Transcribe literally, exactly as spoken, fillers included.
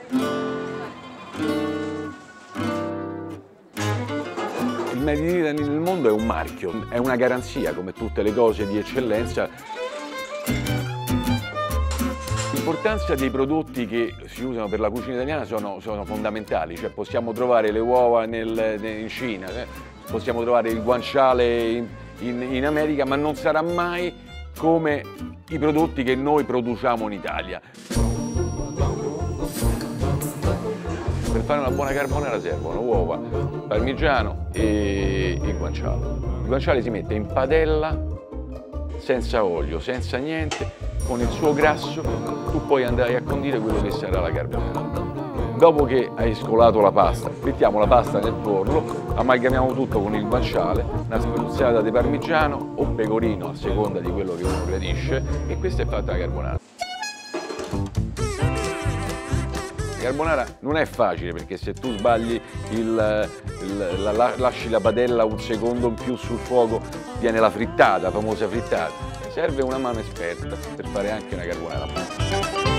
Il Made in Italy nel mondo è un marchio, è una garanzia, come tutte le cose di eccellenza. L'importanza dei prodotti che si usano per la cucina italiana sono, sono fondamentali, cioè possiamo trovare le uova nel, in Cina, eh? Possiamo trovare il guanciale in, in, in America, ma non sarà mai come i prodotti che noi produciamo in Italia. Per fare una buona carbonara servono uova, parmigiano e il guanciale. Il guanciale si mette in padella, senza olio, senza niente, con il suo grasso tu poi andrai a condire quello che sarà la carbonara. Dopo che hai scolato la pasta, mettiamo la pasta nel forno, amalgamiamo tutto con il guanciale, una spruzzata di parmigiano o pecorino a seconda di quello che uno gradisce, e questa è fatta la carbonara. La carbonara non è facile, perché se tu sbagli, il, il, la, la, lasci la padella un secondo in più sul fuoco, viene la frittata, la famosa frittata. Serve una mano esperta per fare anche una carbonara.